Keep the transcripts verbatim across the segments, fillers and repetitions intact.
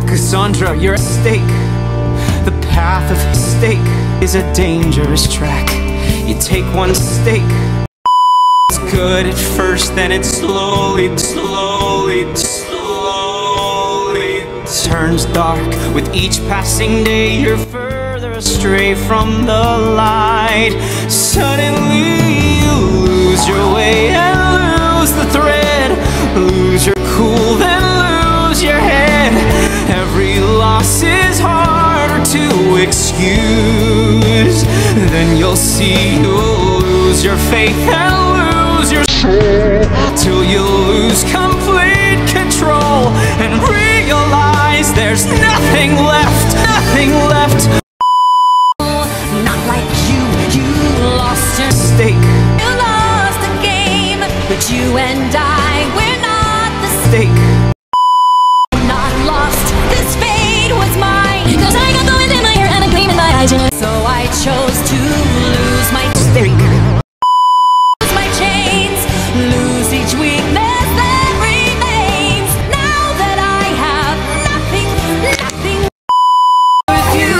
Cassandra, you're at stake. The path of mistake is a dangerous track. You take one stake. It's good at first, then it slowly, slowly, slowly turns dark. With each passing day, you're further astray from the light. Suddenly you lose your way and lose the thread. Lose your cool, then lose your head. Every loss is harder to excuse. Then you'll see you'll lose your faith and lose your soul, till you lose complete control and realize there's nothing left, nothing left. Not like you, you lost your Stake. You lost the game, but you and I, we're not the Stake. not lost. This fate was mine, cause I got the wind in my hair and a gleam in my eyes. So I chose to lose my Stake. lose my chains, lose each weakness that remains. Now that I have nothing, nothing with you.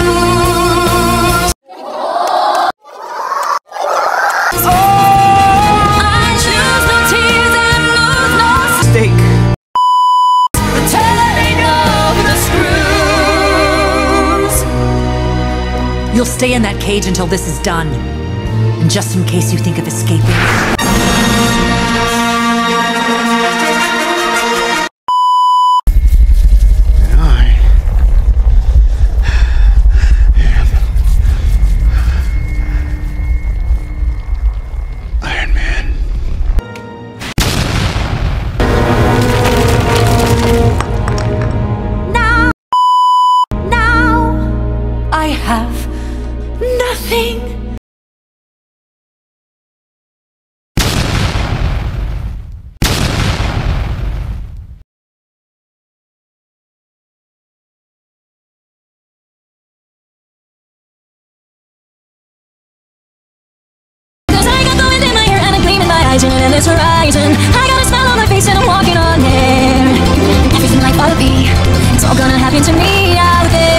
I choose no tears and lose no Stake. the turning of the screws. You'll stay in that cage until this is done. And just in case you think of escaping. Iron Man. Now, now I have nothing. Cause I got the wind in my hair and a gleam in my eyes and an endless horizon. I got a smile on my face and I'm walking on air. Everything like ought to be, it's all gonna happen to me now with it.